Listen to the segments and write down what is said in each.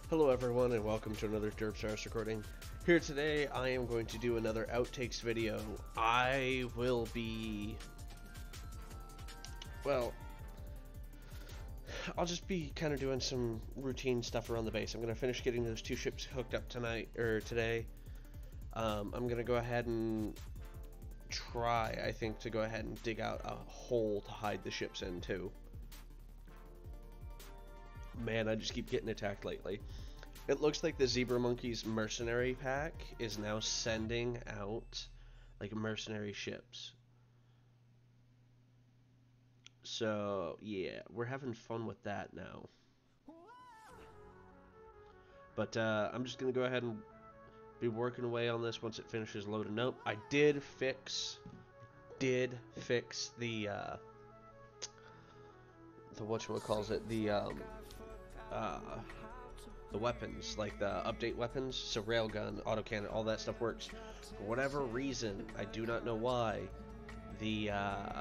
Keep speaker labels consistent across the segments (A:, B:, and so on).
A: Hello everyone and welcome to another Derps-R-Us recording. Here today I am going to do another Outtakes video. I will be... well, I'll just be kind of doing some routine stuff around the base. I'm going to finish getting those two ships hooked up today. I'm going to go ahead and try, I think, to go ahead and dig out a hole to hide the ships in too. Man, I just keep getting attacked lately. It looks like the Zebra Monkey's mercenary pack is now sending out like mercenary ships. So yeah, we're having fun with that now. But I'm just gonna go ahead and be working away on this once it finishes loading up. I did fix the whatchamacallit, the weapons, like the update weapons, so railgun, autocannon, all that stuff works. For whatever reason, I do not know why, the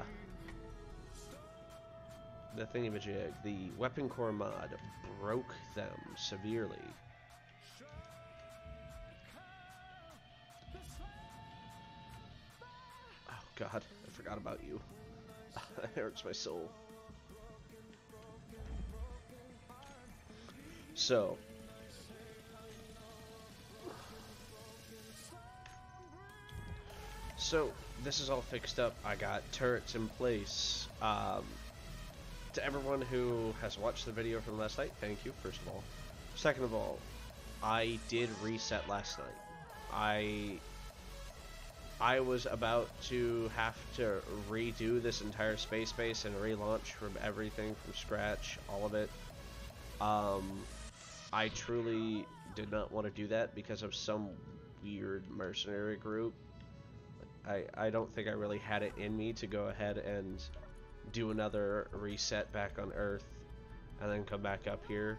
A: thingamajig, the weapon core mod, broke them severely. Oh god, I forgot about you. That hurts my soul. So this is all fixed up. I got turrets in place. To everyone who has watched the video from last night, thank you, first of all. Second of all, I did reset last night. I was about to have to redo this entire space base and relaunch from everything from scratch, all of it. I truly did not want to do that because of some weird mercenary group. I don't think I really had it in me to go ahead and do another reset back on Earth and then come back up here.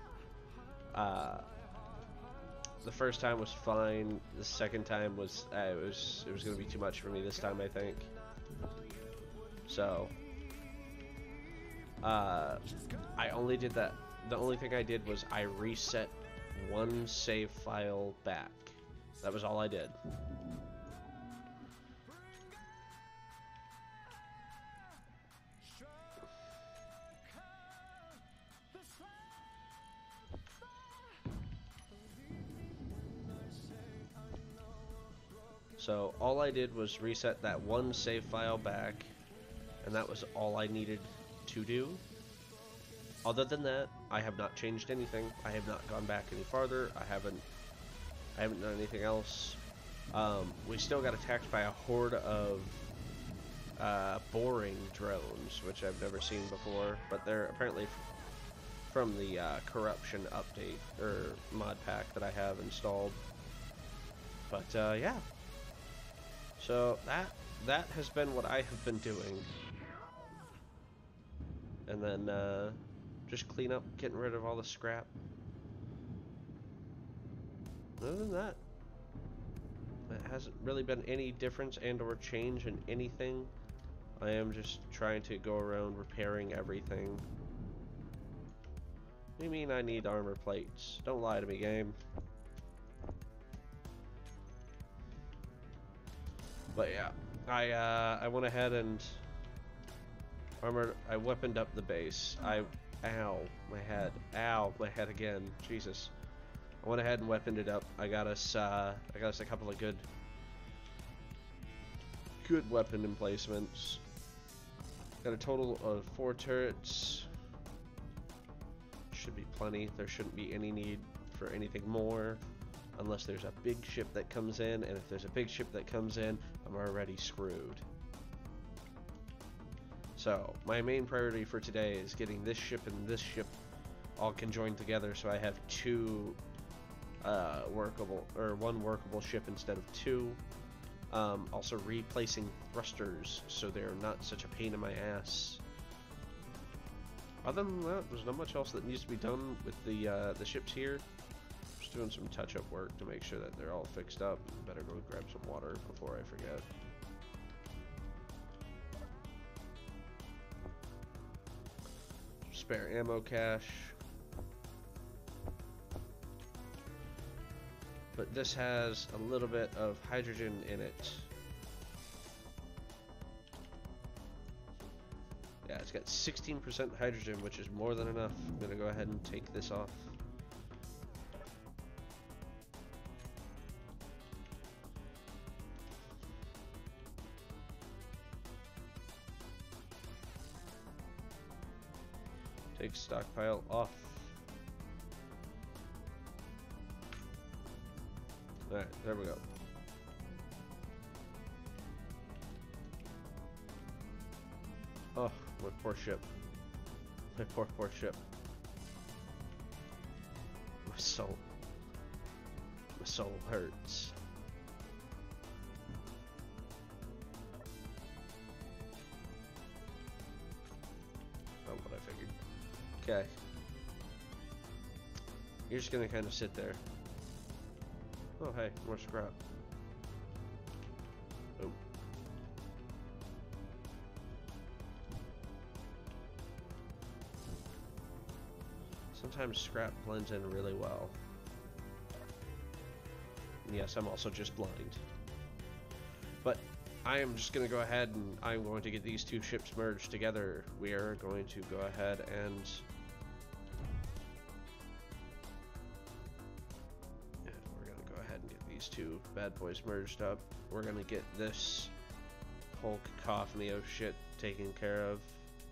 A: The first time was fine. The second time was it was going to be too much for me this time, I think. So I only did that. The only thing I did was I reset one save file back. That was all I did. So all I did was reset that one save file back, and that was all I needed to do. Other than that, I have not changed anything. I have not gone back any farther. I haven't done anything else. We still got attacked by a horde of boring drones, which I've never seen before, but they're apparently from the corruption update or mod pack that I have installed. But yeah. So that has been what I have been doing. And then just clean up, getting rid of all the scrap. Other than that, it hasn't really been any difference and or change in anything. I am just trying to go around repairing everything. What do you mean I need armor plates? Don't lie to me, game. But yeah, I went ahead and I weaponed up the base. Ow, my head. Ow, my head again. Jesus. I went ahead and weaponed it up. I got us a couple of good weapon emplacements. Got a total of 4 turrets. Should be plenty. There shouldn't be any need for anything more. Unless there's a big ship that comes in, and if there's a big ship that comes in, I'm already screwed. So, my main priority for today is getting this ship and this ship all conjoined together so I have one workable ship instead of 2. Also replacing thrusters so they're not such a pain in my ass. Other than that, there's not much else that needs to be done with the ships here. Just doing some touch-up work to make sure that they're all fixed up. Better go grab some water before I forget. Spare ammo cache. but this has a little bit of hydrogen in it. Yeah, it's got 16% hydrogen, which is more than enough. I'm gonna go ahead and take this off. Take stockpile off. Alright, there we go. Oh, my poor ship. My poor ship. My soul. My soul hurts. Not what I figured. Okay. You're just gonna kind of sit there. Oh, hey, more scrap. Oh. Sometimes scrap blends in really well. And yes, I'm also just blind. But I am just going to go ahead and I'm going to get these two ships merged together. We are going to go ahead and... yeah, we're going to go ahead and get these two bad boys merged up. We're going to get this whole cacophony of shit taken care of.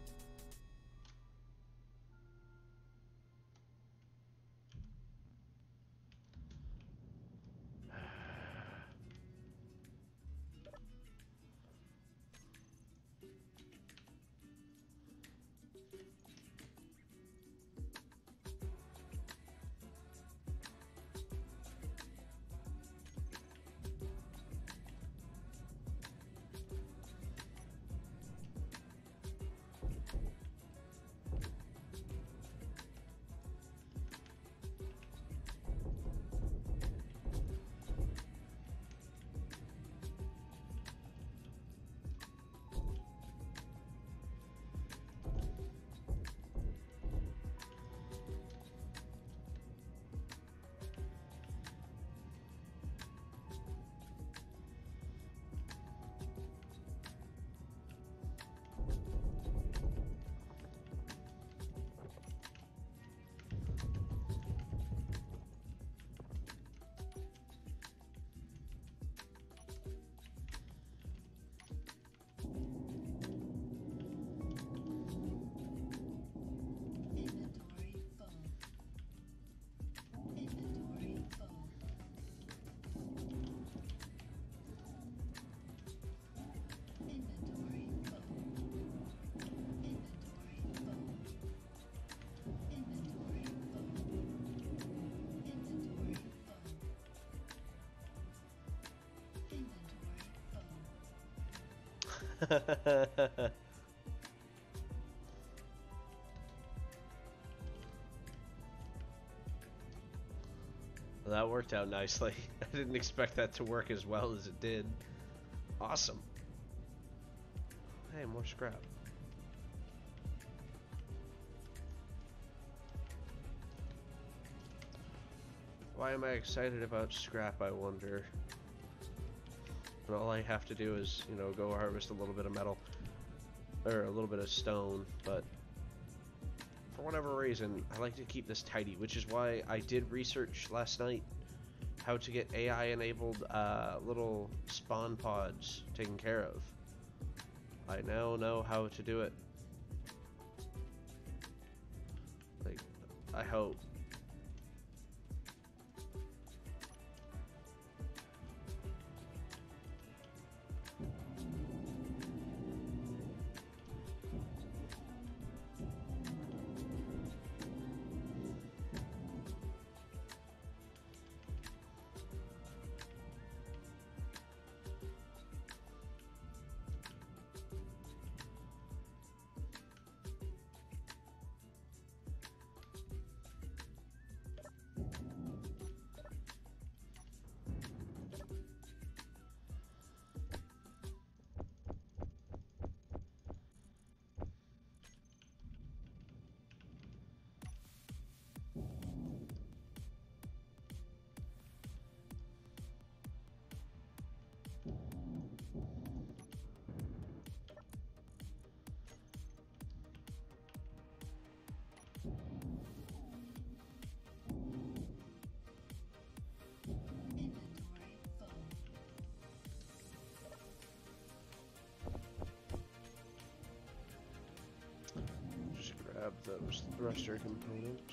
A: Well, that worked out nicely. I didn't expect that to work as well as it did. Awesome. Hey, more scrap. Why am I excited about scrap, I wonder? And all I have to do is, you know, go harvest a little bit of metal. Or a little bit of stone, but for whatever reason, I like to keep this tidy, which is why I did research last night how to get AI-enabled little spawn pods taken care of. I now know how to do it. Like, I hope. those thruster components.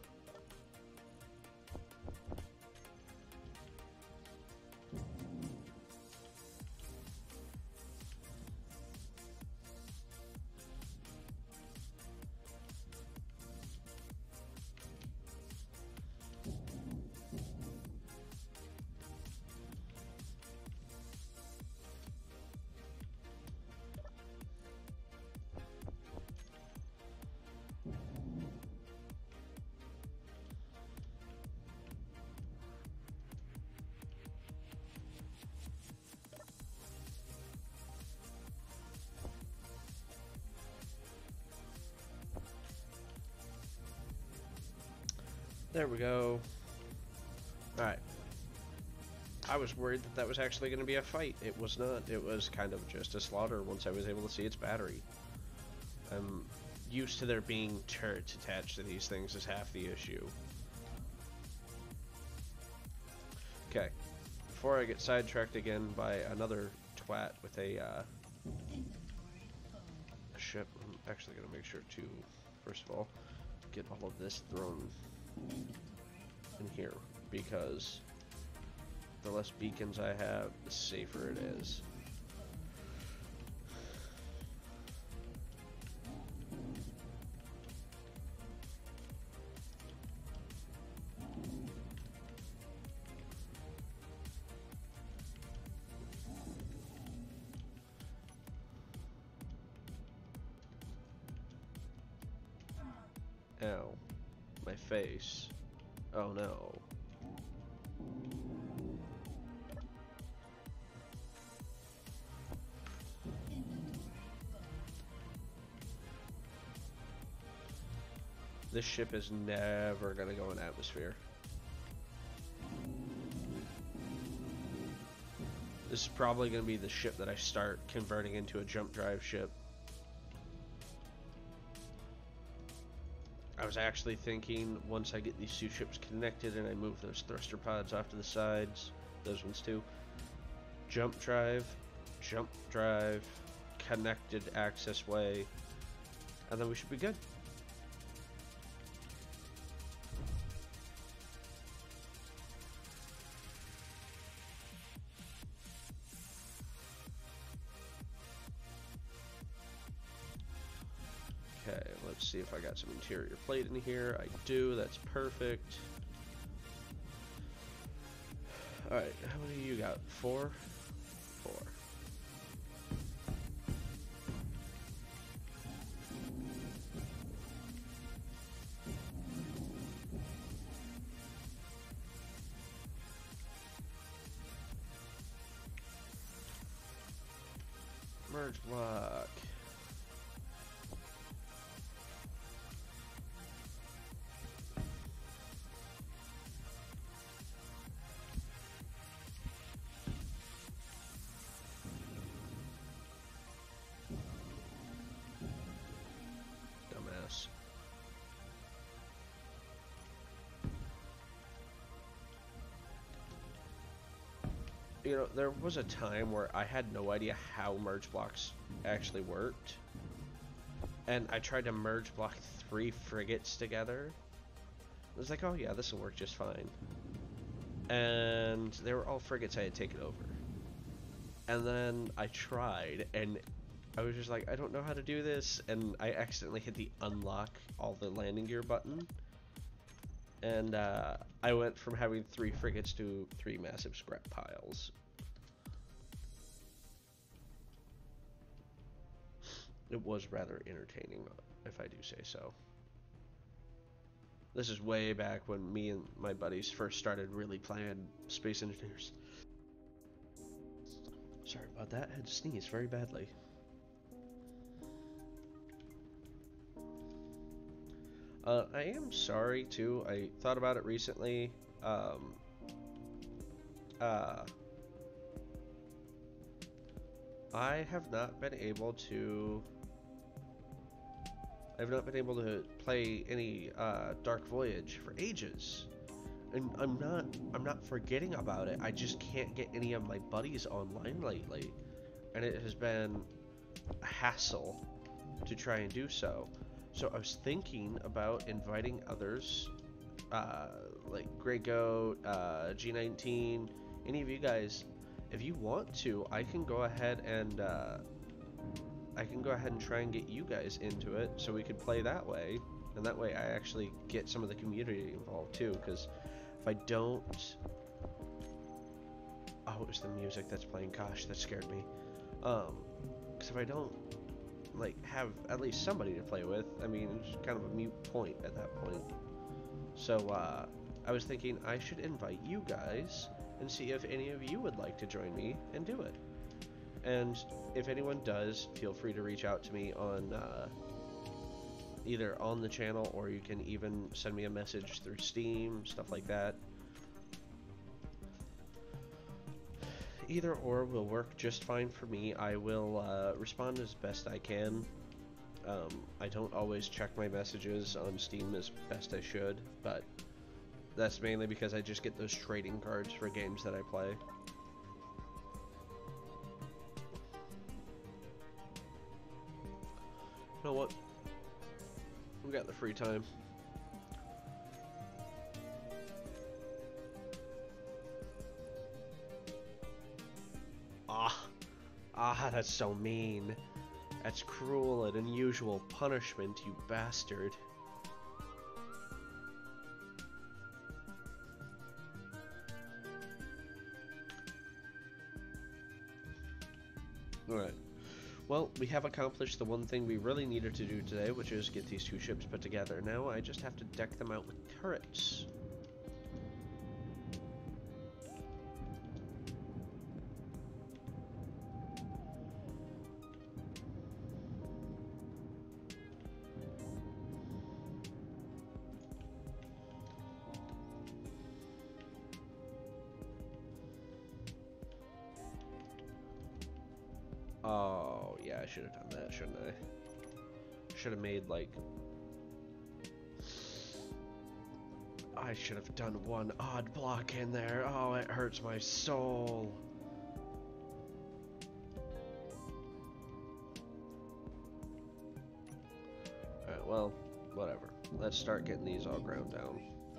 A: There we go. Alright. I was worried that that was actually going to be a fight. It was not. It was kind of just a slaughter once I was able to see its battery. I'm used to there being turrets attached to these things is half the issue. Okay. Before I get sidetracked again by another twat with a ship, I'm actually going to make sure to, first of all, get all of this thrown in here, because the less beacons I have, the safer it is. Ow. My face. Oh no. This ship is never gonna go in atmosphere. This is probably gonna be the ship that I start converting into a jump drive ship. I was actually thinking once I get these two ships connected and I move those thruster pods off to the sides, those ones too, jump drive, connected access way, and then we should be good. Okay, let's see if I got some interior plate in here. I do, that's perfect. Alright, how many you got? 4? 4. Merge block. Dumbass. You know, there was a time where I had no idea how merge blocks actually worked, and I tried to merge block 3 frigates together. I was like, oh yeah, this will work just fine. And they were all frigates I had taken over. And then I tried, and I was just like, I don't know how to do this, and I accidentally hit the unlock all the landing gear button. And I went from having 3 frigates to 3 massive scrap piles. It was rather entertaining, if I do say so. This is way back when me and my buddies first started really playing Space Engineers. Sorry about that, I had to sneeze very badly. I am sorry too. I thought about it recently. I have not been able to play any Dark Voyage for ages. And I'm not forgetting about it. I just can't get any of my buddies online lately. And it has been a hassle to try and do so. So I was thinking about inviting others, like Grey Goat, G19, any of you guys. If you want to, I can go ahead and try and get you guys into it, so we could play that way, and that way I actually get some of the community involved too. Because if I don't, oh, it was the music that's playing. Gosh, that scared me. Because if I don't like have at least somebody to play with, I mean, it's kind of a mute point at that point. So I was thinking I should invite you guys and see if any of you would like to join me and do it. And if anyone does, feel free to reach out to me on either on the channel, or you can even send me a message through Steam, stuff like that. Either or will work just fine for me. I will respond as best I can. I don't always check my messages on Steam as best I should, but that's mainly because I just get those trading cards for games that I play. You know what? We got the free time. That's so mean. That's cruel and unusual punishment, you bastard. Alright. Well, we have accomplished the one thing we really needed to do today, which is get these two ships put together. Now I just have to deck them out with turrets. Oh, yeah, I should have done that, shouldn't I? Should have made, like... I should have done one odd block in there. Oh, it hurts my soul. Alright, well, whatever. Let's start getting these all ground down.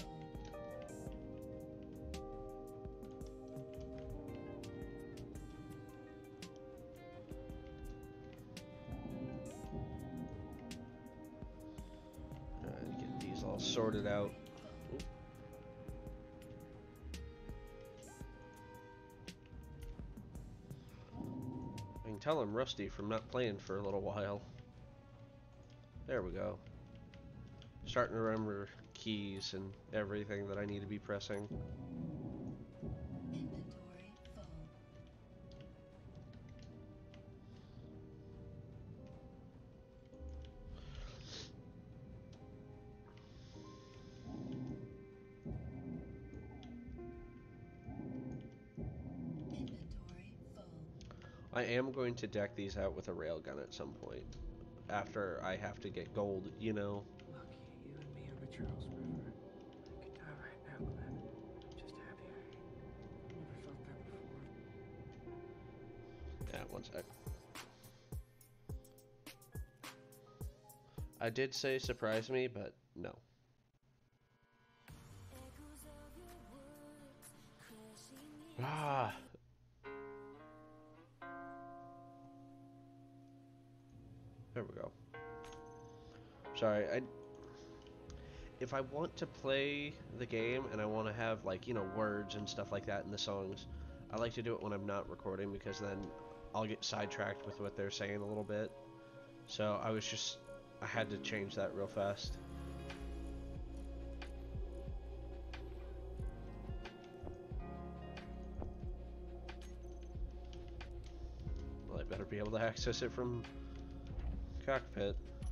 A: Sorted out. Oop. I can tell I'm rusty from not playing for a little while. There we go. Starting to remember keys and everything that I need to be pressing.
B: Inventory full.
A: I am going to deck these out with a railgun at some point. After I have to get gold, you know.
C: Lucky, you and me over Charles River. I could die right now, Glenn. I'm just happy I never felt that before.
A: Yeah, one sec. I did say surprise me, but no. Ah. There we go. Sorry, if I want to play the game and I want to have, like, you know, words and stuff like that in the songs, I like to do it when I'm not recording, because then I'll get sidetracked with what they're saying a little bit. So I had to change that real fast. Well, I better be able to access it from cockpit.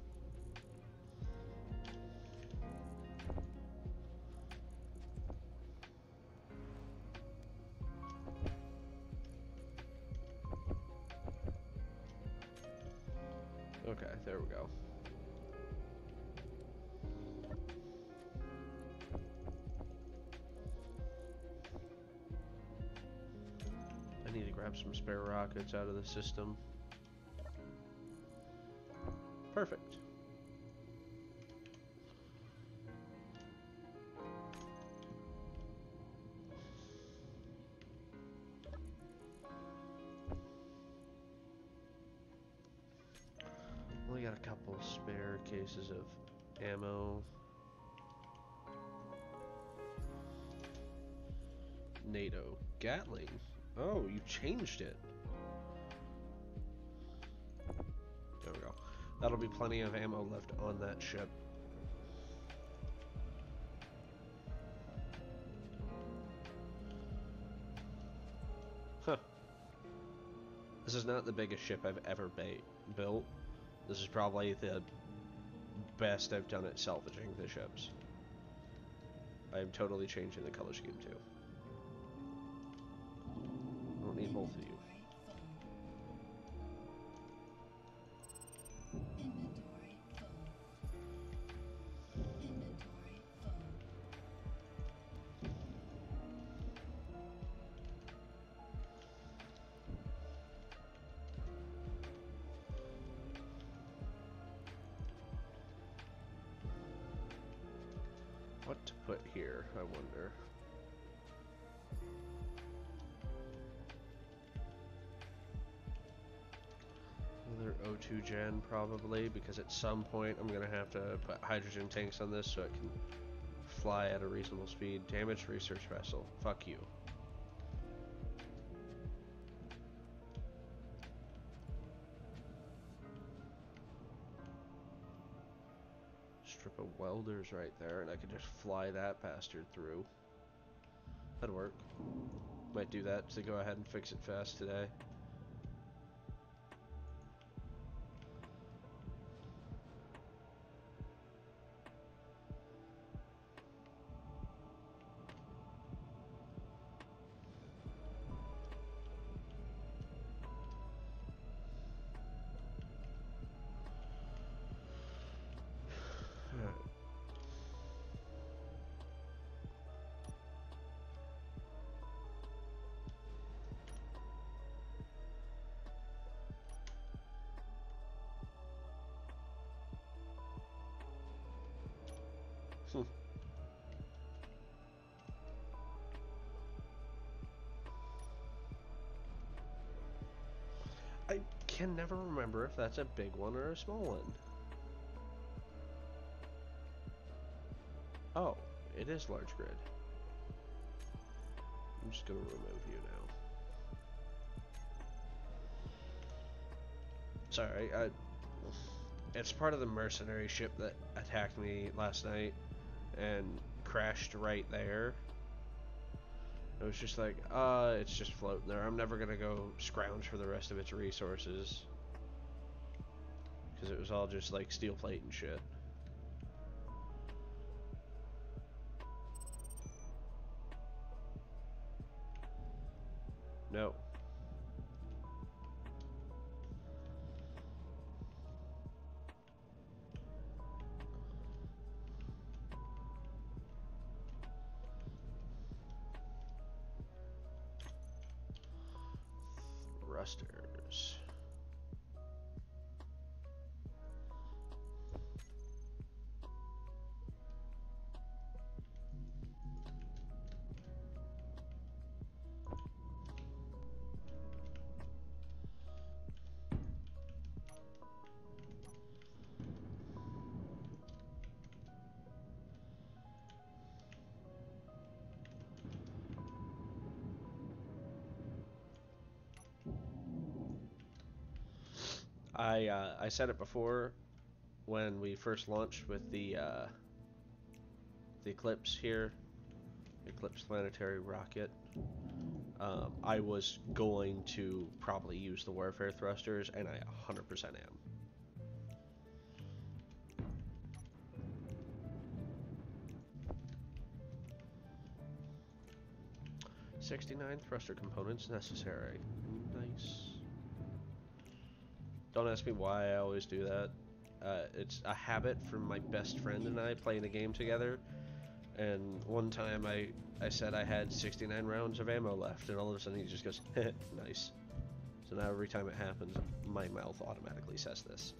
A: Okay, there we go. I need to grab some spare rockets out of the system. Perfect. got a couple spare cases of ammo. NATO Gatling. Oh, you changed it. There we go. That'll be plenty of ammo left on that ship. Huh. This is not the biggest ship I've ever built. This is probably the best I've done at salvaging the ships. I am totally changing the color scheme too. I don't need both of you. What to put here, I wonder. Another O2 gen, probably, because at some point I'm gonna have to put hydrogen tanks on this so it can fly at a reasonable speed. Damaged research vessel. Fuck you. Strip of welders right there, and I could just fly that bastard through. That'd work. Might do that to go ahead and fix it fast today. I can never remember if that's a big one or a small one. Oh, it is large grid. I'm just gonna remove you now. Sorry, it's part of the mercenary ship that attacked me last night and crashed right there. It was just like, it's just floating there. I'm never gonna go scrounge for the rest of its resources. Because it was all just like steel plate and shit. No. Thrusters. I said it before when we first launched with the Eclipse here, Eclipse planetary rocket. I was going to probably use the warfare thrusters, and I 100% am. 69 thruster components necessary. Nice. Don't ask me why I always do that. It's a habit from my best friend and I playing a game together. And one time I said I had 69 rounds of ammo left, and all of a sudden he just goes, nice. So now every time it happens, my mouth automatically says this.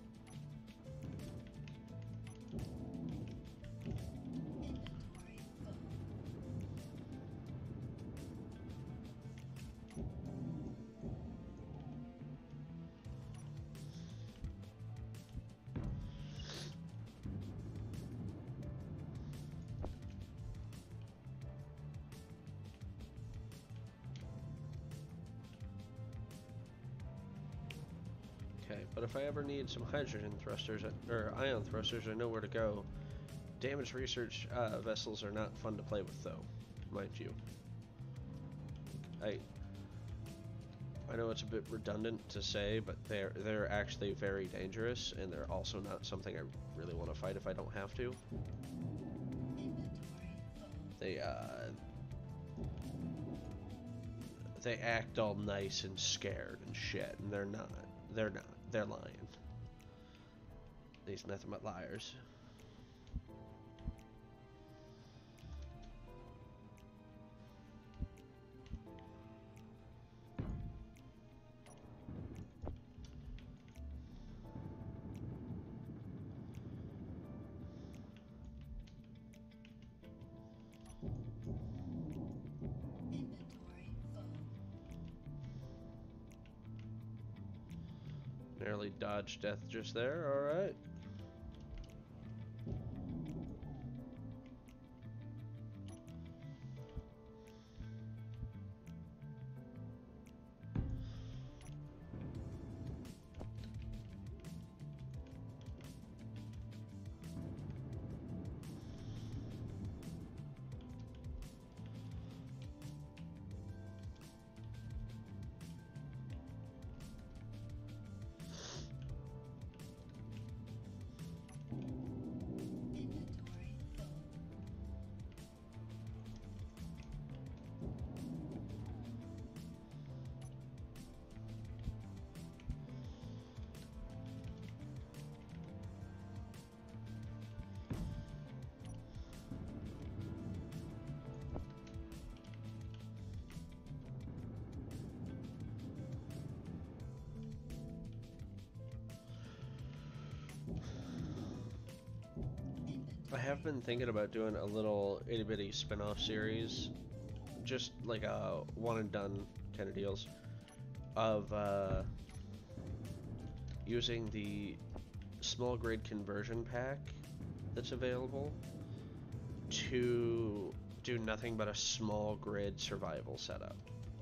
A: Okay, but if I ever need some hydrogen thrusters, or ion thrusters, I know where to go. Damaged research vessels are not fun to play with, though, mind you. I know it's a bit redundant to say, but they're actually very dangerous, and they're also not something I really want to fight if I don't have to. They act all nice and scared and shit, and they're not. They're not. They're lying. These nothing but liars. Nearly dodged death just there, alright. I have been thinking about doing a little itty bitty spin-off series, just like a one and done kind of deals, of using the small grid conversion pack that's available to do nothing but a small grid survival setup.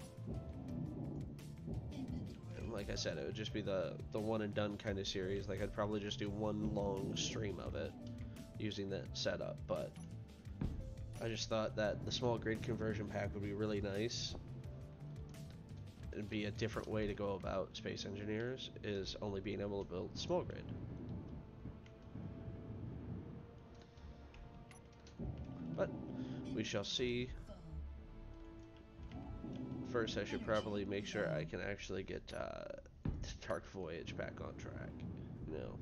A: And like I said, it would just be the one and done kind of series. Like I'd probably just do one long stream of it using that setup, but I just thought that the small grid conversion pack would be really nice. It'd be a different way to go about Space Engineers, is only being able to build small grid. But we shall see. First, I should probably make sure I can actually get the Dark Voyage back on track. You know.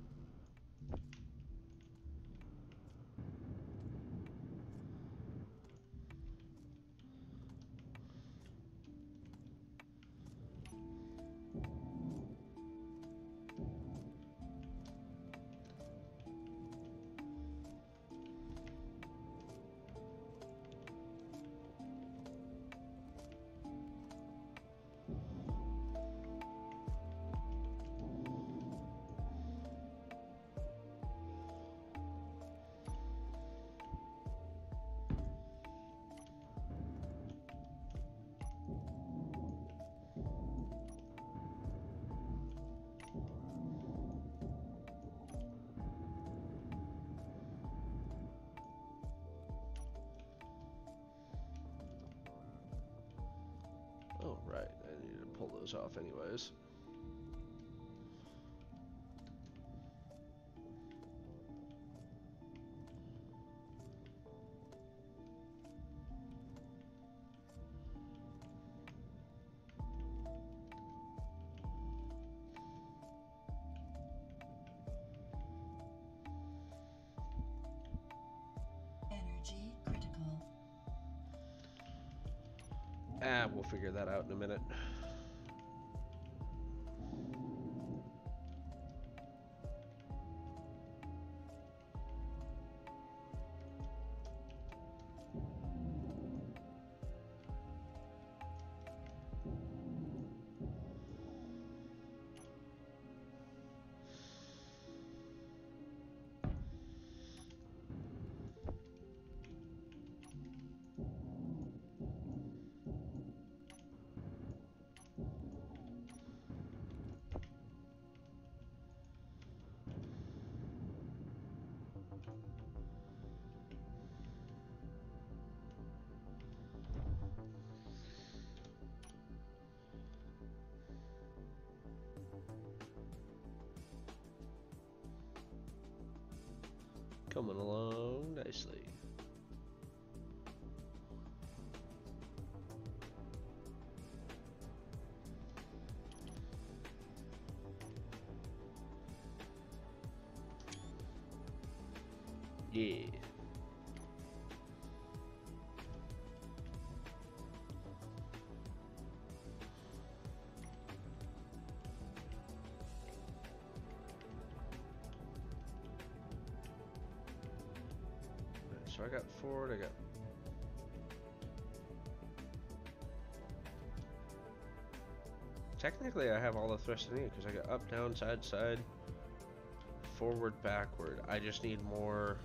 A: Oh, right. I need to pull those off anyways.
B: Energy critical.
A: We'll figure that out in a minute. Coming along nicely. Yeah. So I got forward, I got... Technically I have all the thrust I need because I got up, down, side, side, forward, backward. I just need more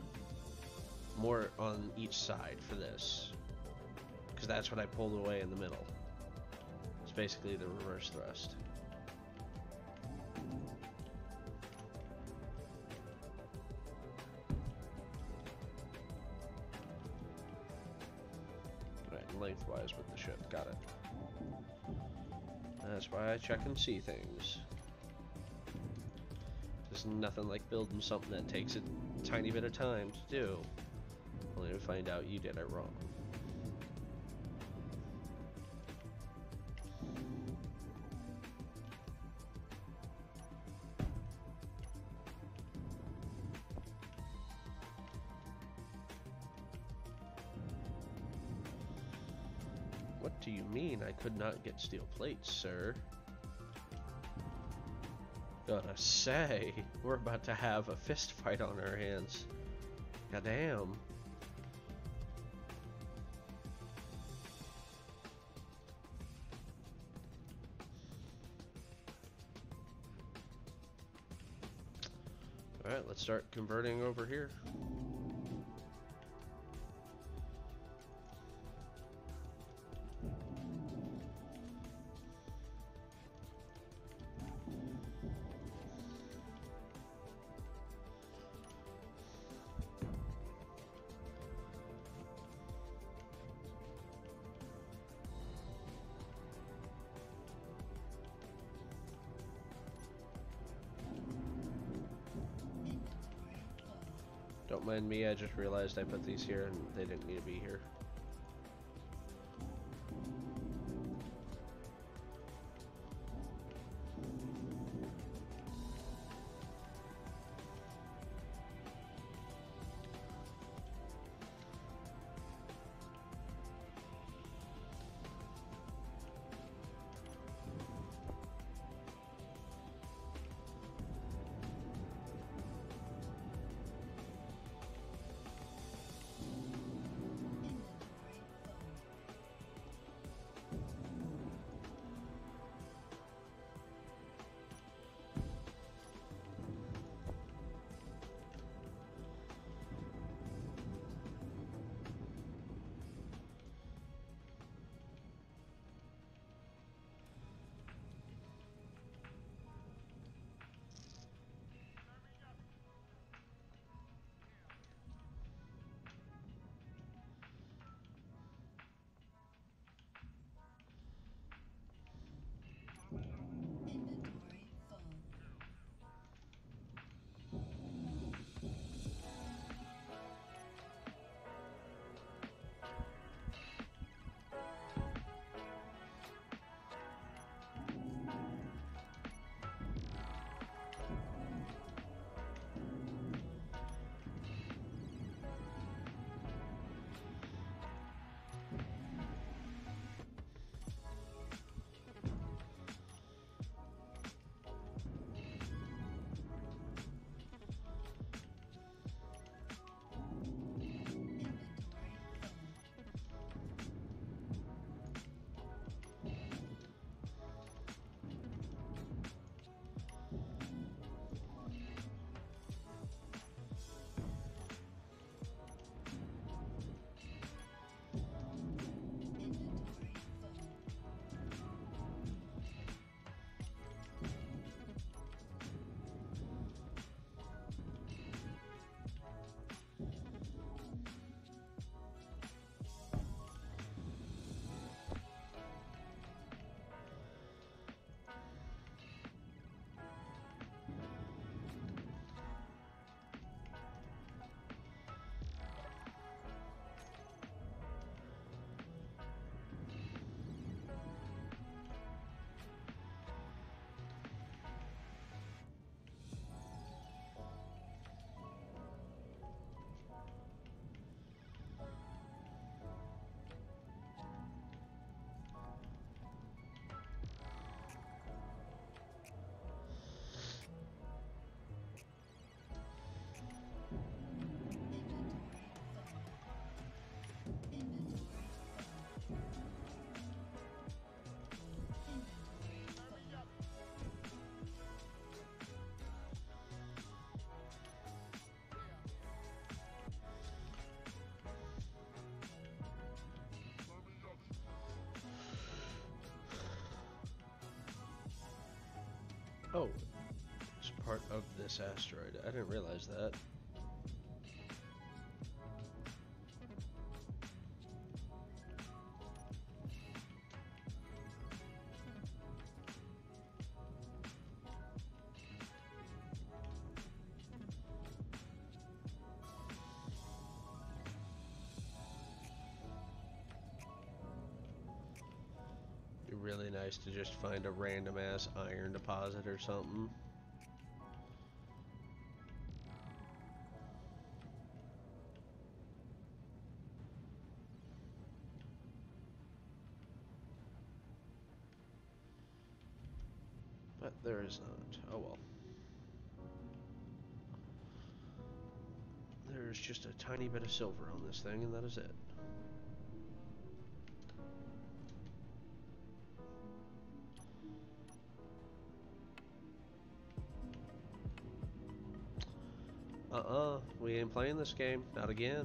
A: on each side for this. Because that's what I pulled away in the middle. It's basically the reverse thrust. Lengthwise with the ship. Got it. That's why I check and see things. There's nothing like building something that takes a tiny bit of time to do, only to find out you did it wrong. What do you mean I could not get steel plates, sir? Gotta say, we're about to have a fist fight on our hands. Goddamn. Alright, let's start converting over here. Don't mind me, I just realized I put these here and they didn't need to be here. part of this asteroid. I didn't realize that. Be really nice to just find a random ass iron deposit or something. But there is not. Oh well. There's just a tiny bit of silver on this thing, and that is it. We ain't playing this game. Not again.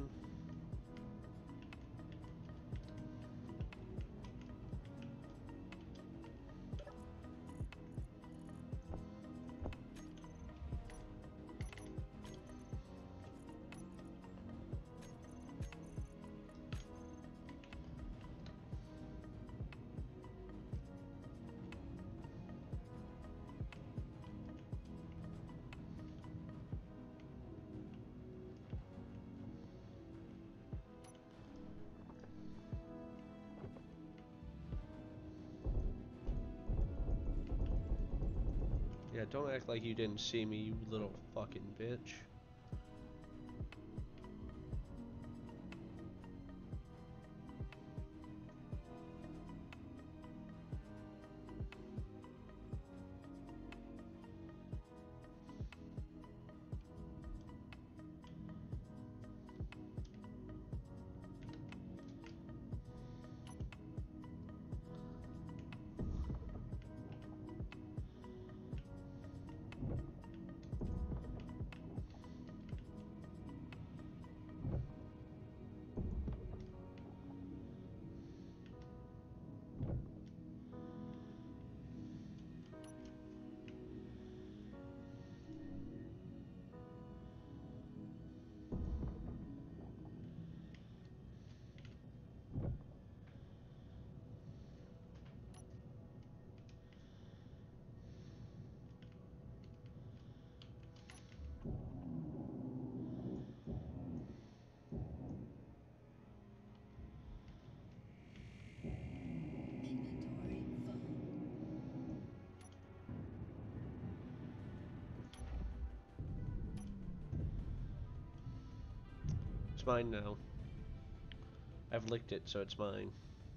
A: Yeah, don't act like you didn't see me, you little fucking bitch.
B: Inventory full.
A: It's mine now. I've licked it, so it's mine.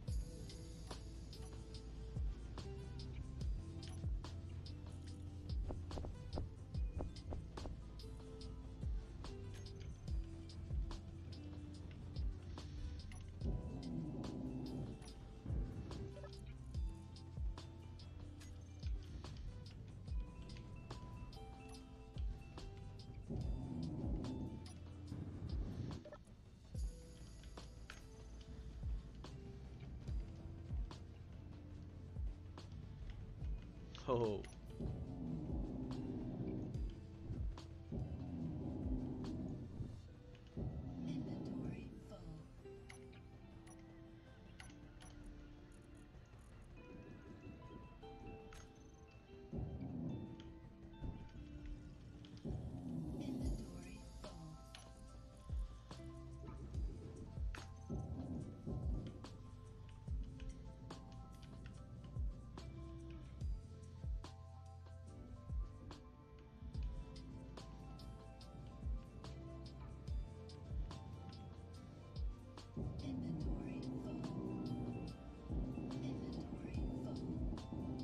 A: Oh.
B: Inventory full. Inventory full. Inventory full. Inventory full.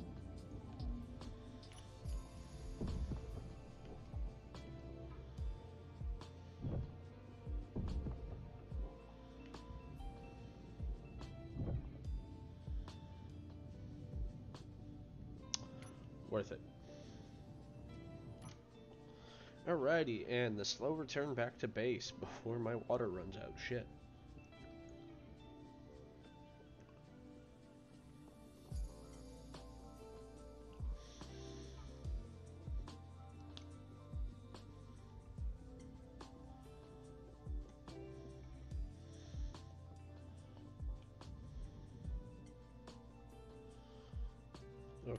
A: Worth it. Alrighty, and the slow return back to base before my water runs out. Shit.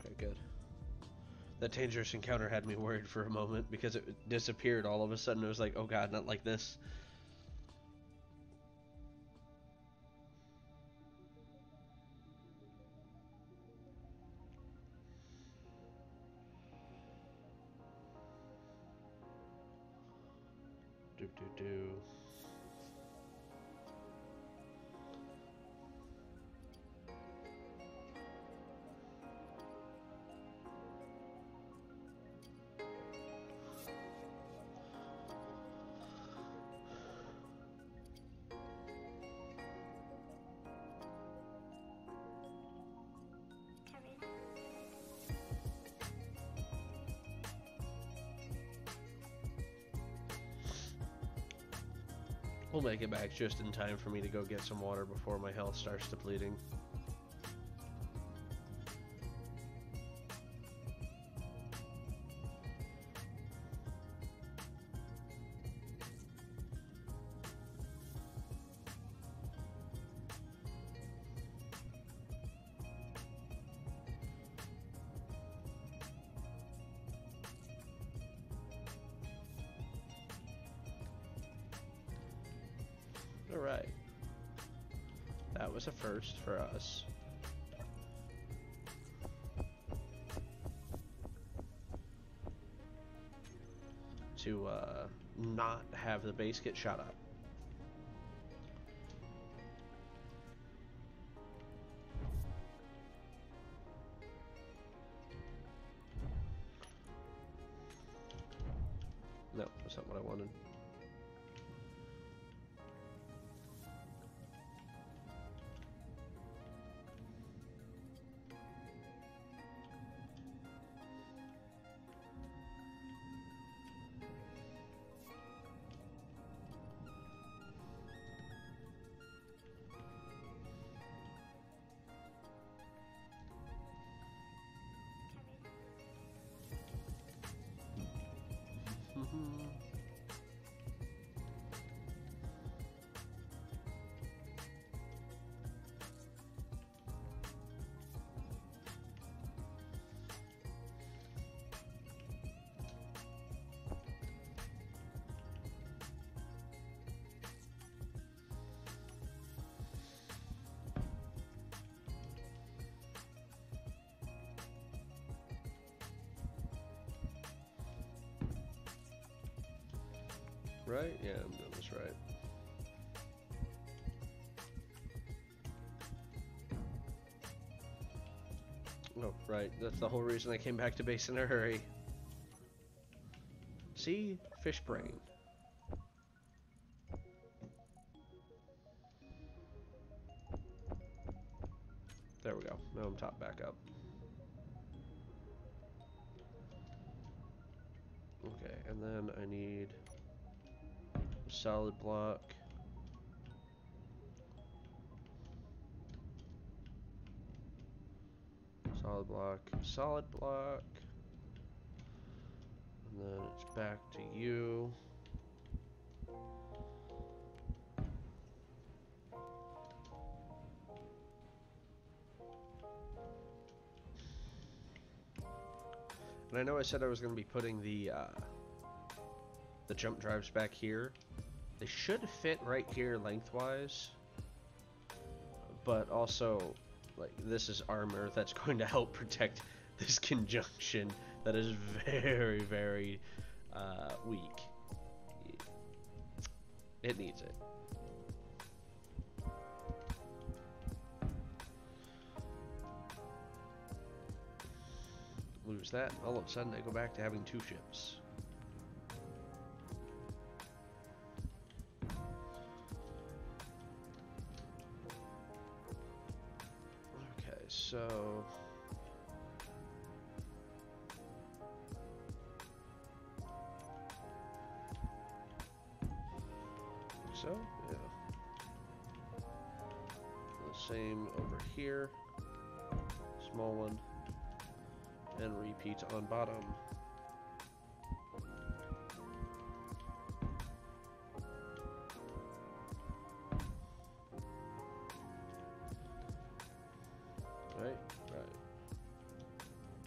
A: Okay, good. That dangerous encounter had me worried for a moment because it disappeared all of a sudden. It was like, oh god, not like this. Do do do. We'll make it back just in time for me to go get some water before my health starts depleting. Alright. That was a first for us. To not have the base get shot up. No, that's not what I wanted. Right? Yeah, I'm doing this right. Oh, right. That's the whole reason I came back to base in a hurry. See? Fish brain. There we go. Now I'm top back up. Okay, and then I need solid block. Solid block. Solid block. And then it's back to you. And I know I said I was going to be putting the jump drives back here. They should fit right here lengthwise, but also, like, this is armor that's going to help protect this conjunction that is very, very weak. It needs it. Lose that, all of a sudden I go back to having 2 ships. Okay, so yeah. The same over here. Small one. And repeat on bottom. Right.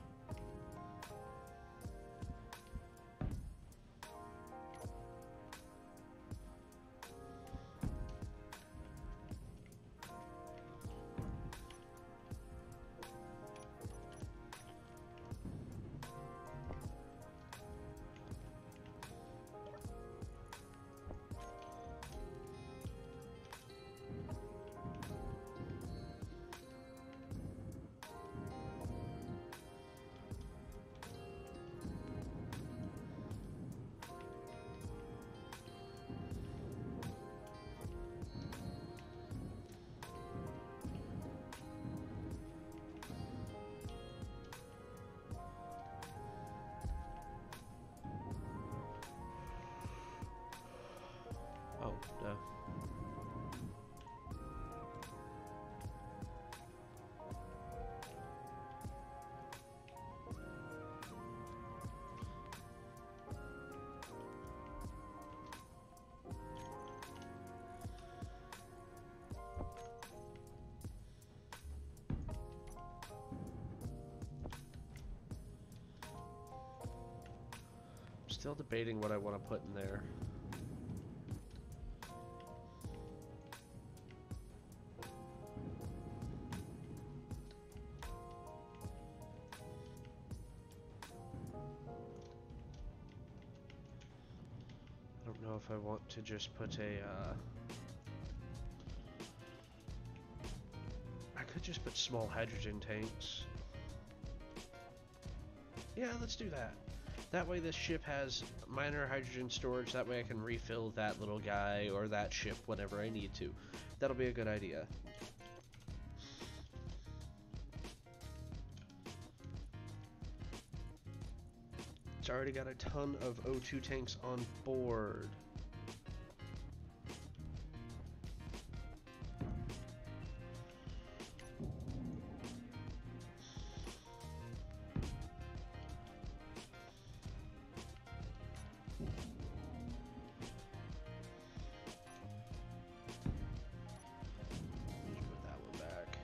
A: Still debating what I want to put in there. I don't know if I want to just put a, I could just put small hydrogen tanks. Yeah, let's do that. That way this ship has minor hydrogen storage, that way I can refill that little guy or that ship whenever I need to. That'll be a good idea. It's already got a ton of O2 tanks on board. Put that one back.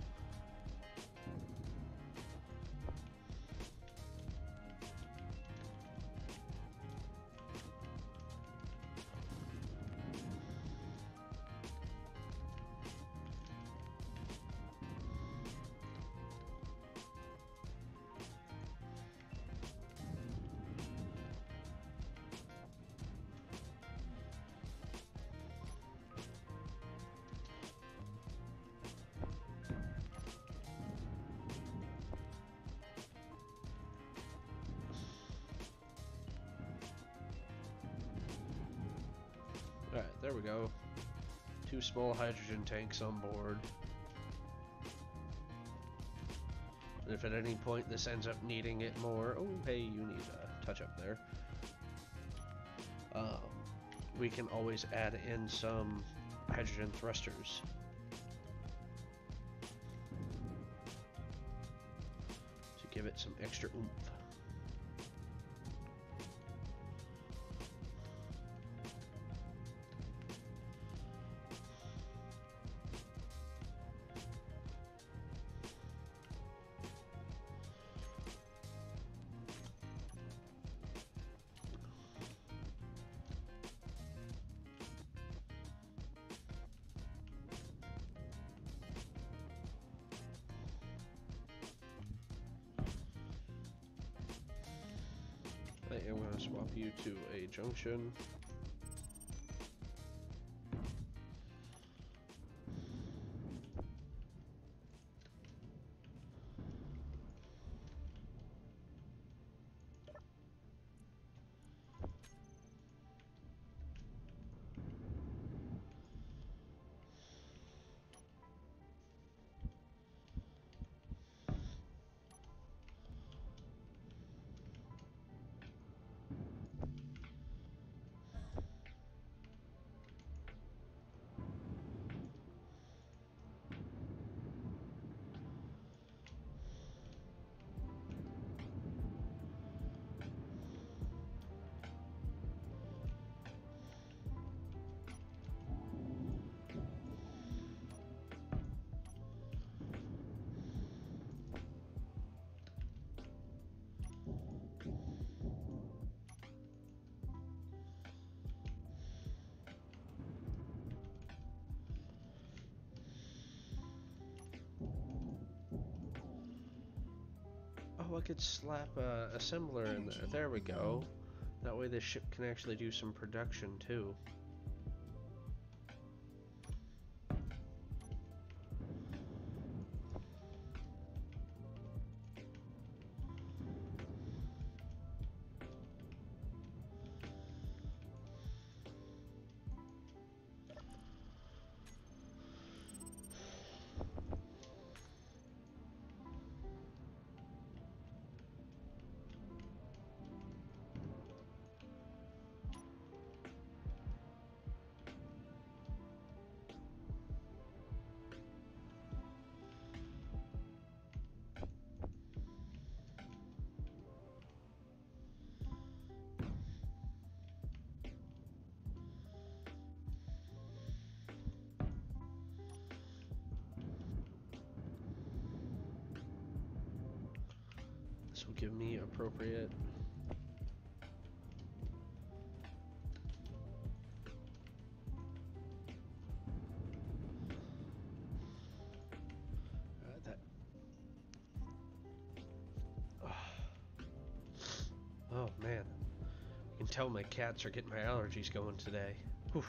A: Alright, there we go. 2 small hydrogen tanks on board. And if at any point this ends up needing it more, oh hey, you need a touch up there. We can always add in some hydrogen thrusters. To give it some extra oomph. I am going to swap you to a junction. Oh, I could slap a assembler in there. There we go. That way this ship can actually do some production too. This will give me appropriate tell my cats are getting my allergies going today. Whew.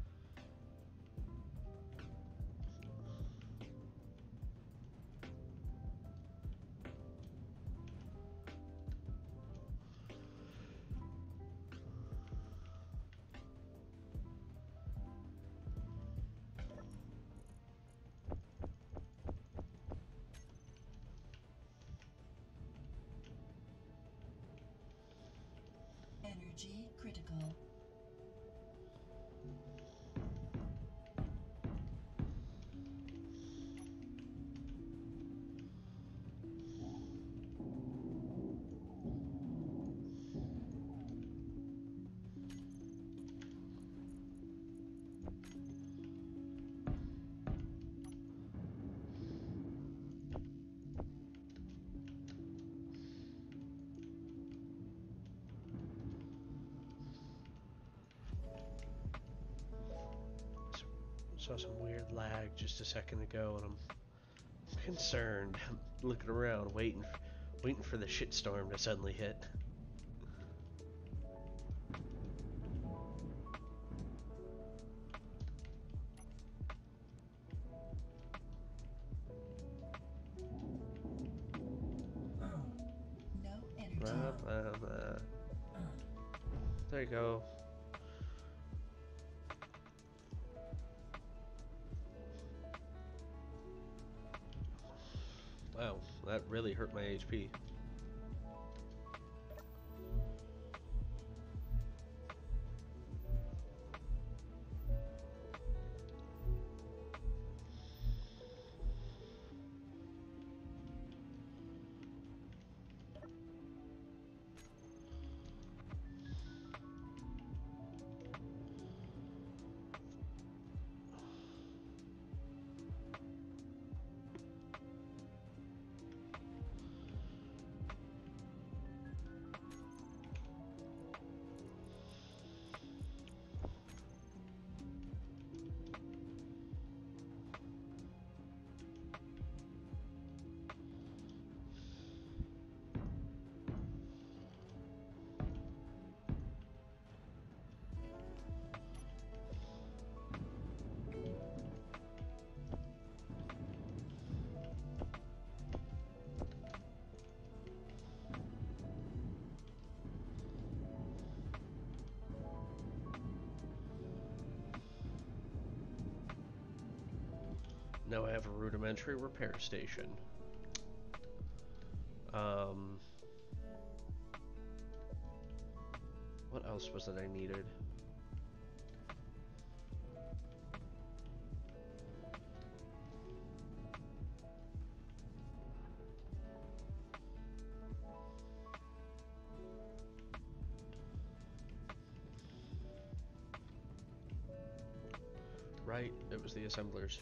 B: Energy critical.
A: Saw some weird lag just a second ago, and I'm concerned. I'm looking around, waiting for the shitstorm to suddenly hit.
B: No energy.
A: Blah, blah, blah. There you go. Wow, that really hurt my HP. Now I have a rudimentary repair station. What else was it I needed? Right, it was the assemblers.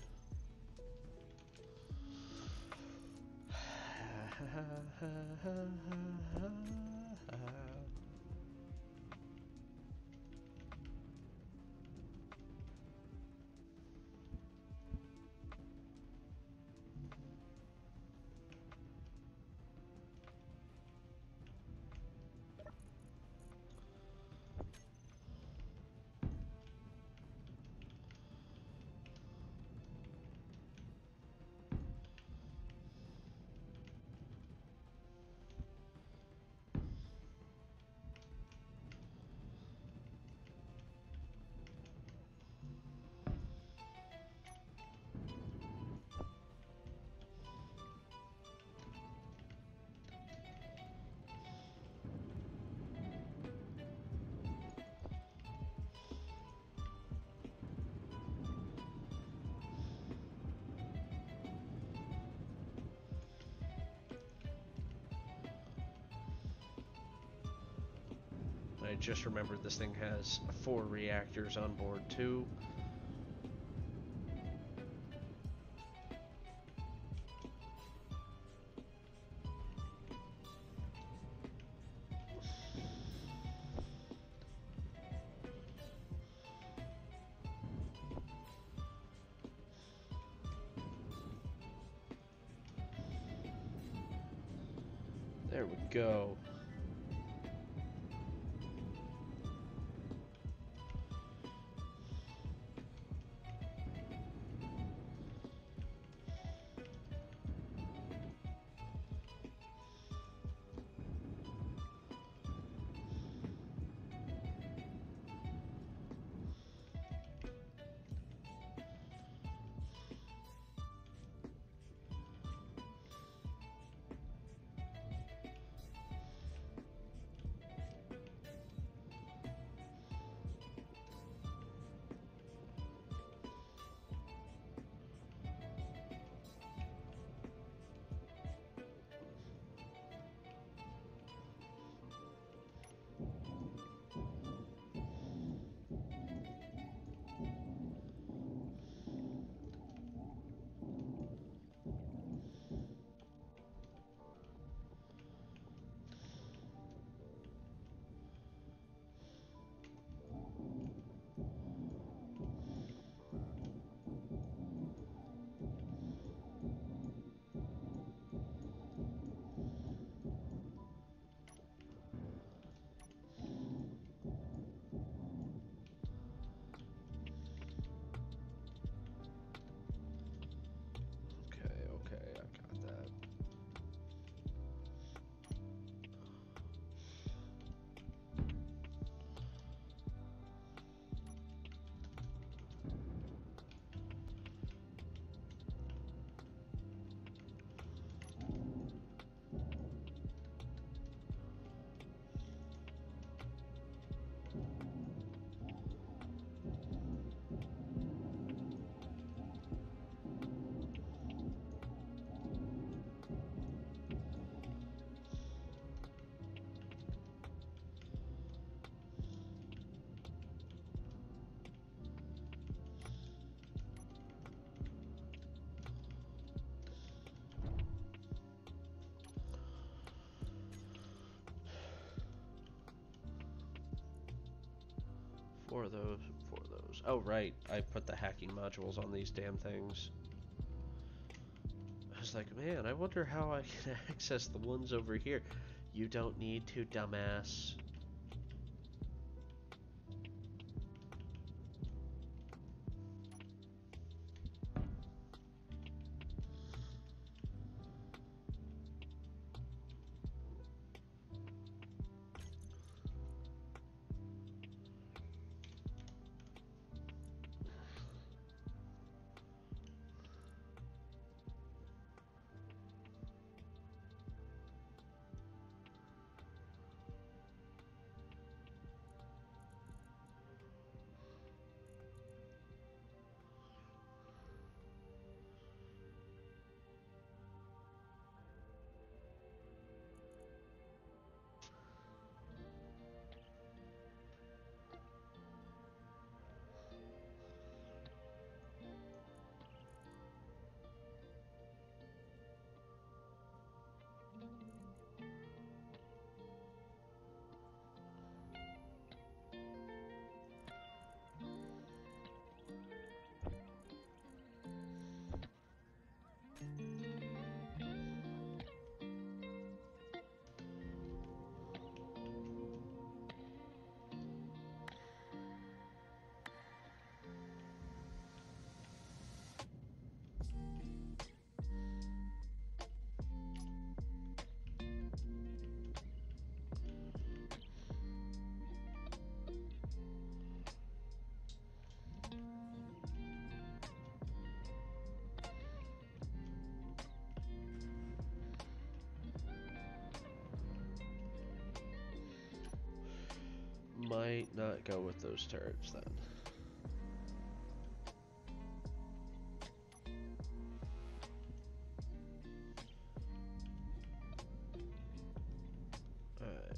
A: I just remembered this thing has 4 reactors on board too. There we go. 4 of those, 4 of those. Oh, right. I put the hacking modules on these damn things. I was like, man, I wonder how I can access the ones over here. You don't need to, dumbass. Might not go with those turrets then. Alright.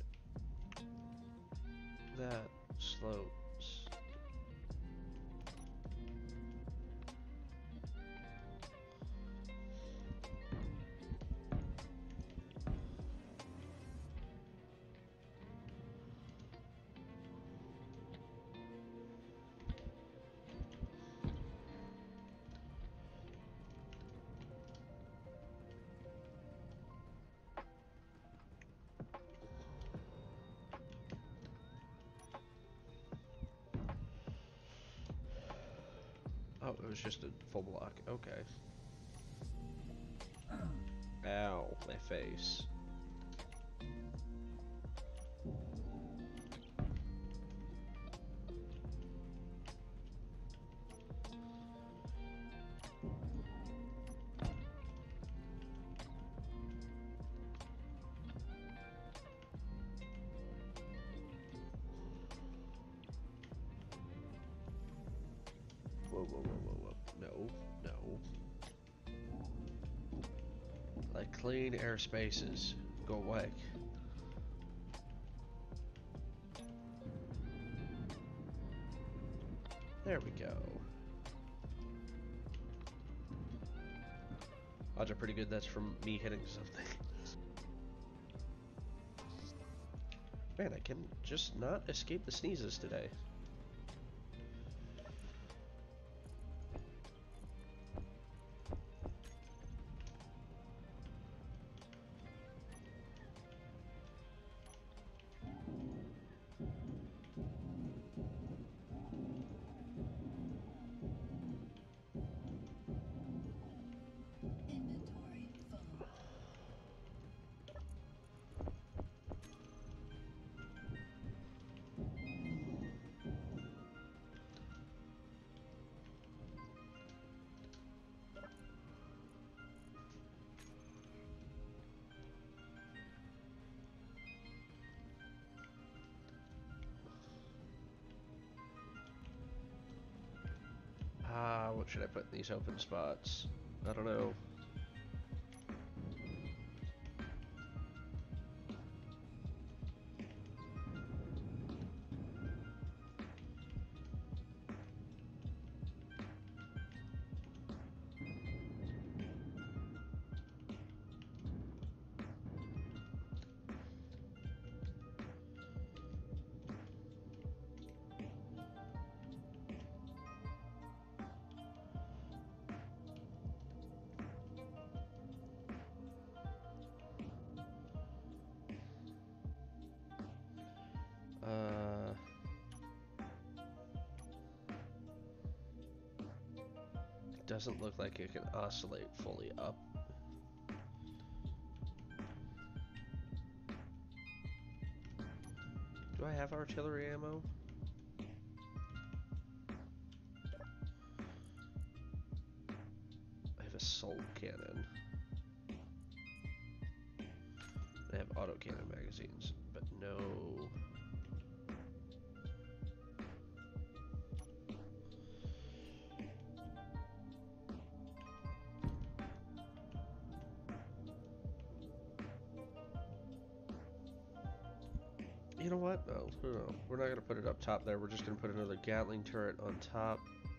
A: That slopes. Oh, it was just a full block. Okay. Ow, my face. Whoa, whoa, whoa, whoa, whoa. No, no. Like clean air spaces. Go away. There we go. Odds are pretty good that's from me hitting something. Man, I can just not escape the sneezes today.
B: Inventory full.
A: What should I put in these open spots? I don't know. doesn't look like it can oscillate fully up. Do I have artillery ammo? I have assault cannon. I have autocannon magazines, but no. You know what? No, no, we're not gonna put it up top there. We're just gonna put another Gatling turret on top.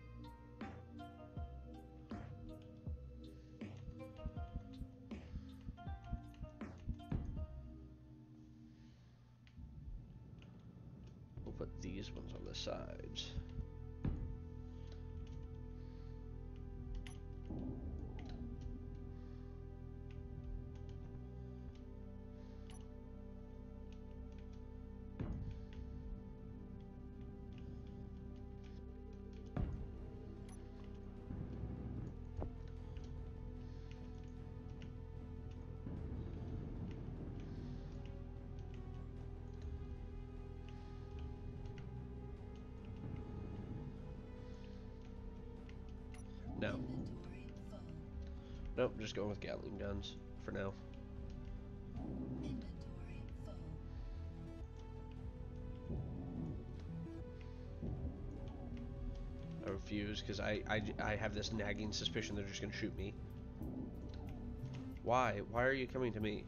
A: We'll put these ones on the sides. No.
B: Inventory full.
A: Nope, I'm just going with Gatling guns for now.
B: Inventory full.
A: I refuse because I have this nagging suspicion they're just gonna shoot me. Why? Why are you coming to me?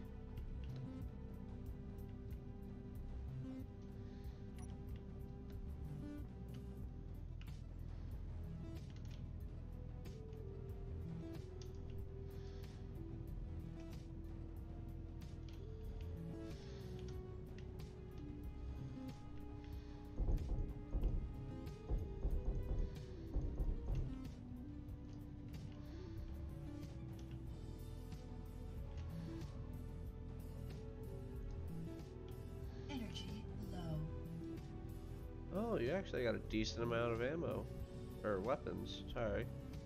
B: Energy low.
A: Oh, you actually got a decent amount of ammo. Or weapons, sorry.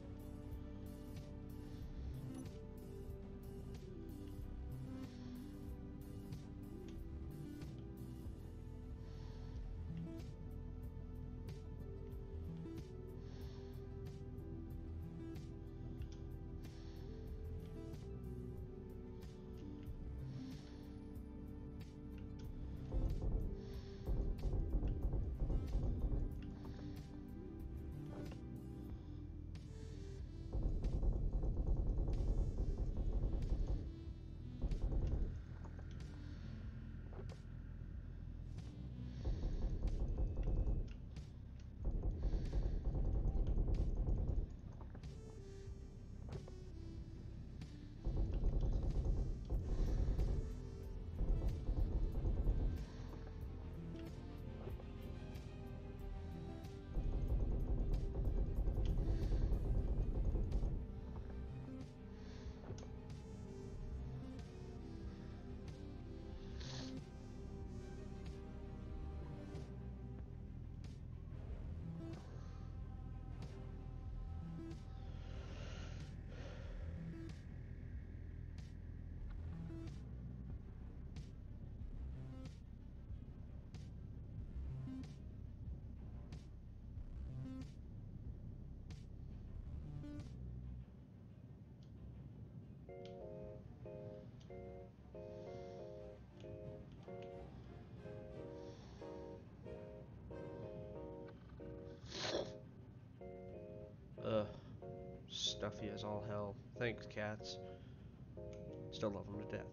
A: Ugh. Stuffy as all hell. Thanks, cats. Still love them to death.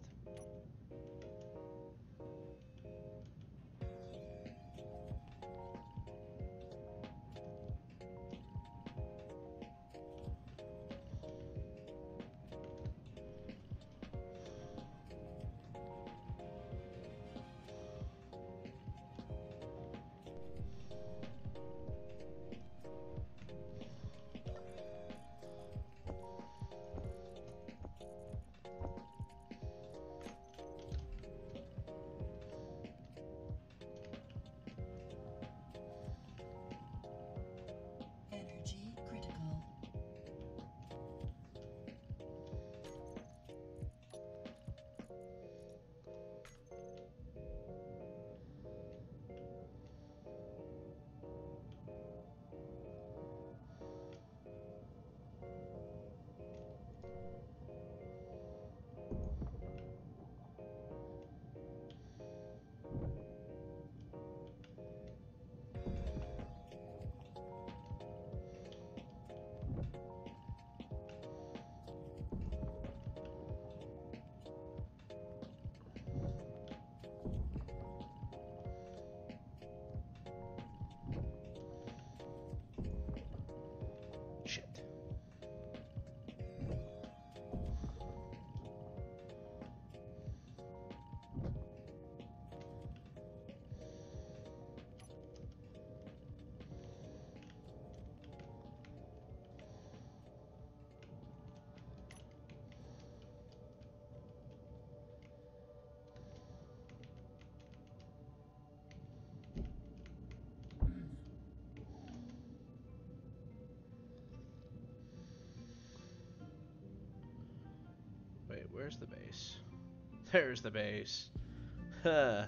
A: where's the base? There's the base. Huh.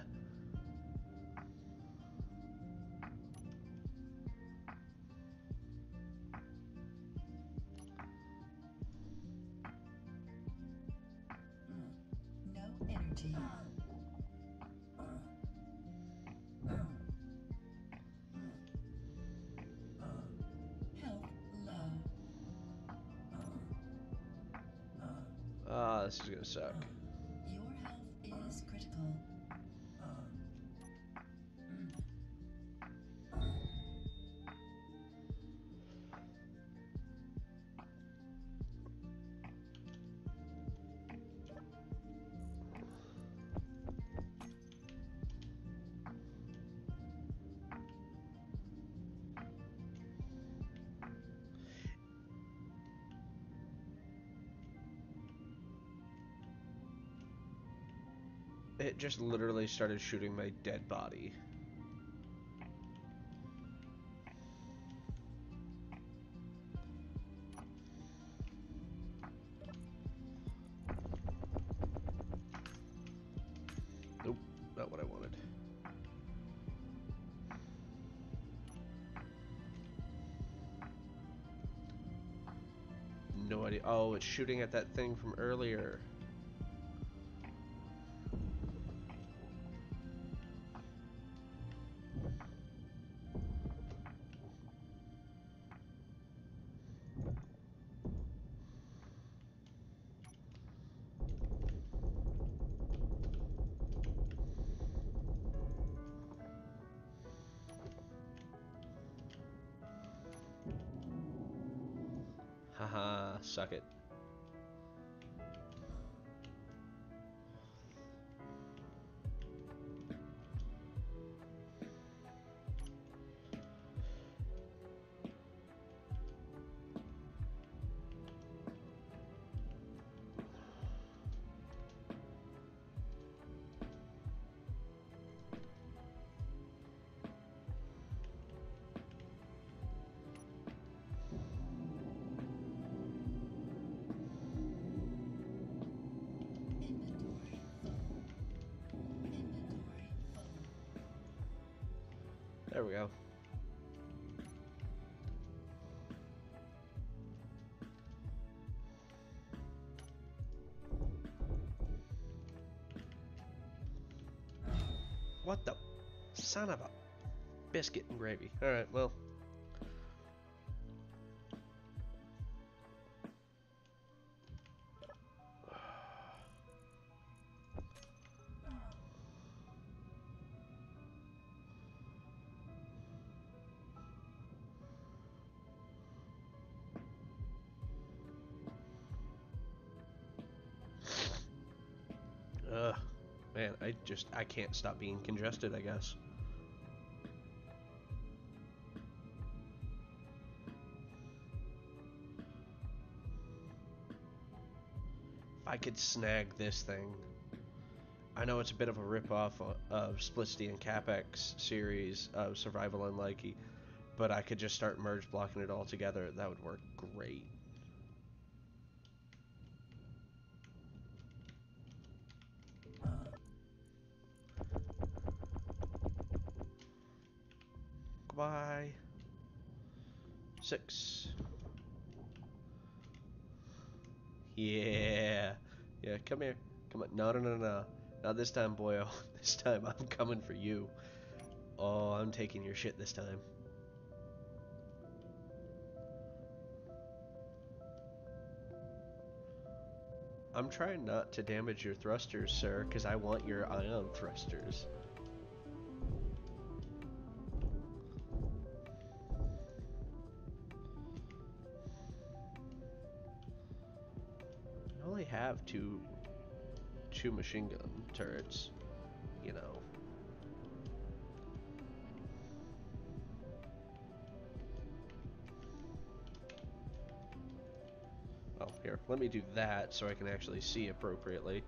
B: No energy. Health low.
A: Ah, this is gonna suck.
B: Your health is critical.
A: It just literally started shooting my dead body. Nope, not what I wanted. No idea. Oh, it's shooting at that thing from earlier. Haha, suck it.
B: Inventory full. Inventory full.
A: There we go. What the son of a biscuit and gravy. Alright, well. Ugh. Man, I can't stop being congested, I guess. If I could snag this thing. I know it's a bit of a ripoff of Splicity and Capex series of Survival Unlikey, but I could just start merge blocking it all together. That would work great. Goodbye. 6. Yeah. Yeah, come here. Come on. No, no, no, no. Not this time, boyo. This time I'm coming for you. Oh, I'm taking your shit this time. I'm trying not to damage your thrusters, sir, because I want your ion thrusters. I only have two machine gun turrets, you know. Oh, here, let me do that so I can actually see appropriately.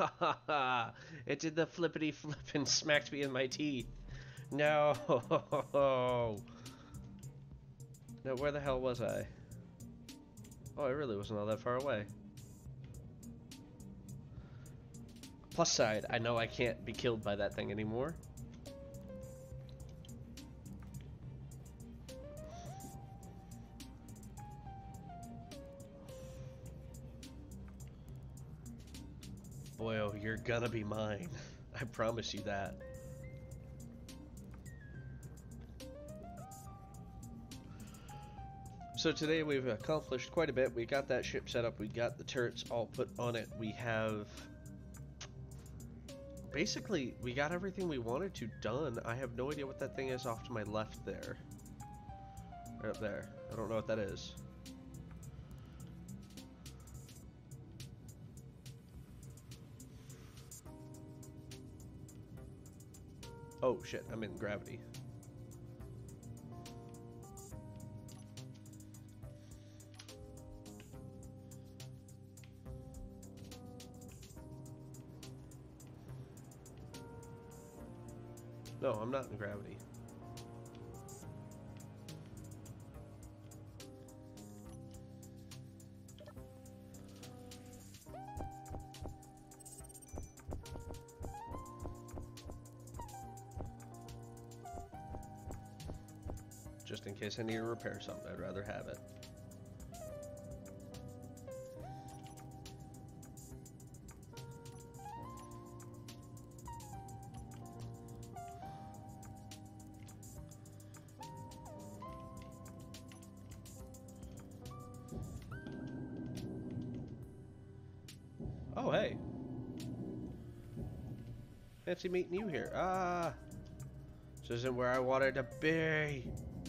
A: It did the flippity flip and smacked me in my teeth. No. No, where the hell was I? Oh, I really wasn't all that far away. Plus side, I know I can't be killed by that thing anymore. Boy, oh, you're gonna be mine. I promise you that. So today we've accomplished quite a bit. We got that ship set up. We got the turrets all put on it. We have... Basically, we got everything we wanted to done. I have no idea what that thing is off to my left there. Right up there. I don't know what that is. Oh shit, I'm in gravity. No, I'm not in gravity. Just in case I need to repair something, I'd rather have it. Oh, hey. Fancy meeting you here. Ah. This isn't where I wanted to be.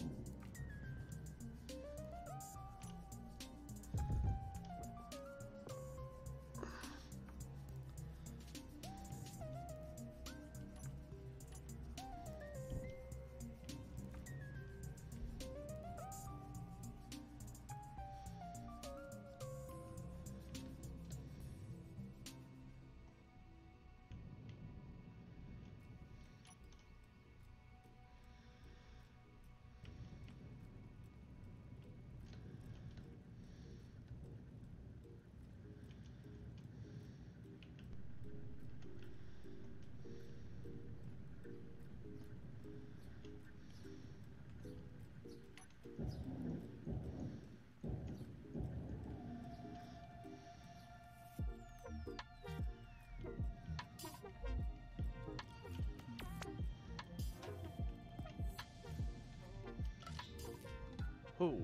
A: Ooh.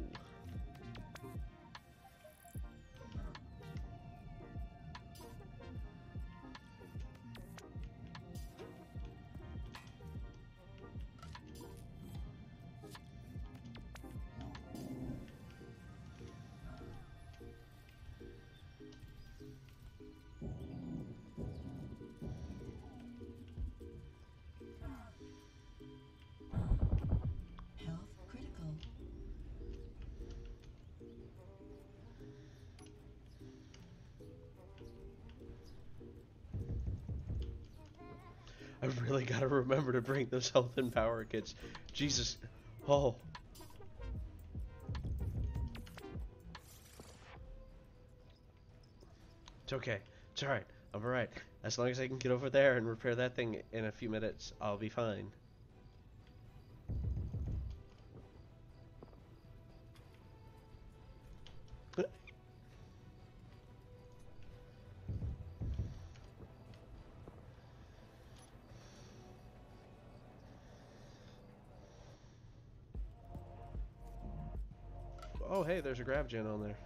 B: Health critical.
A: I've really got to remember to bring those health and power kits. Jesus. Oh. It's okay. It's alright. I'm alright. As long as I can get over there and repair that thing in a few minutes, I'll be fine. Oh, hey, there's a grav gen on there.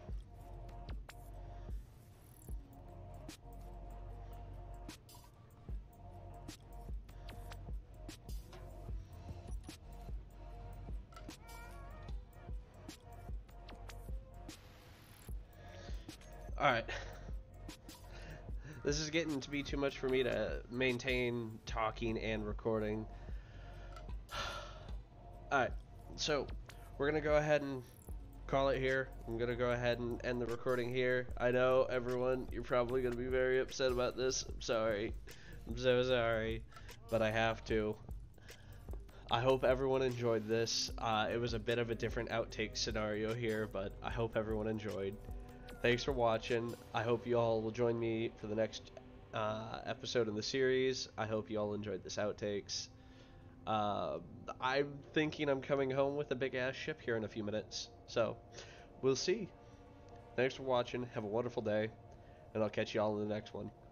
A: Alright. This is getting to be too much for me to maintain talking and recording. Alright, so we're gonna go ahead and call it here. I'm gonna go ahead and end the recording here. I know everyone, you're probably gonna be very upset about this. I'm sorry. I'm so sorry, but I have to. I hope everyone enjoyed this. It was a bit of a different outtake scenario here, but I hope everyone enjoyed. Thanks for watching. I hope you all will join me for the next episode in the series. I hope you all enjoyed this outtakes. I'm thinking I'm coming home with a big ass ship here in a few minutes, so we'll see. Thanks for watching. Have a wonderful day, and I'll catch you all in the next one.